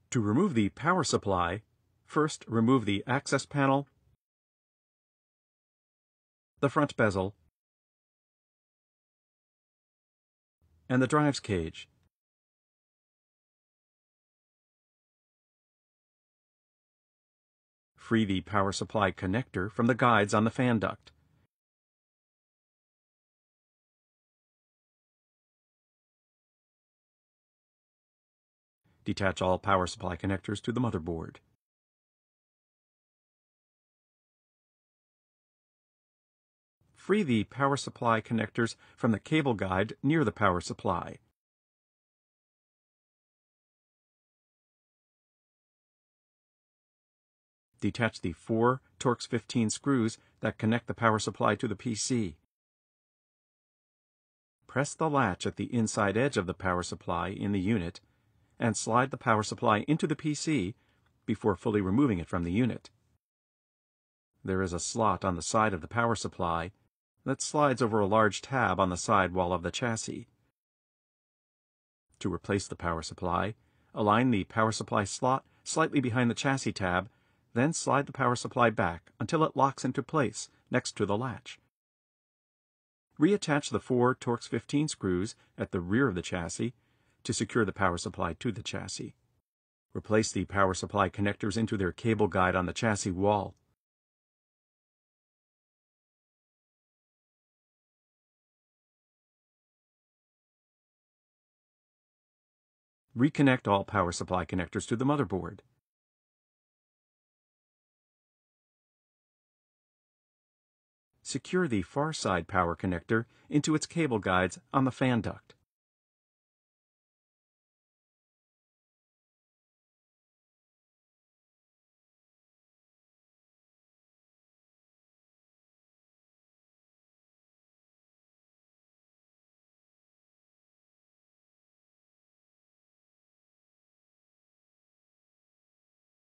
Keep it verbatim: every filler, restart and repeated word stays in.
To remove the power supply, first remove the access panel, the front bezel, and the drives cage. Free the power supply connector from the guides on the fan duct. Detach all power supply connectors to the motherboard. Free the power supply connectors from the cable guide near the power supply. Detach the four Torx fifteen screws that connect the power supply to the P C. Press the latch at the inside edge of the power supply in the unit and slide the power supply into the P C before fully removing it from the unit. There is a slot on the side of the power supply that slides over a large tab on the side wall of the chassis. To replace the power supply, align the power supply slot slightly behind the chassis tab, then slide the power supply back until it locks into place next to the latch. Reattach the four Torx fifteen screws at the rear of the chassis to secure the power supply to the chassis. Replace the power supply connectors into their cable guide on the chassis wall. Reconnect all power supply connectors to the motherboard. Secure the far side power connector into its cable guides on the fan duct.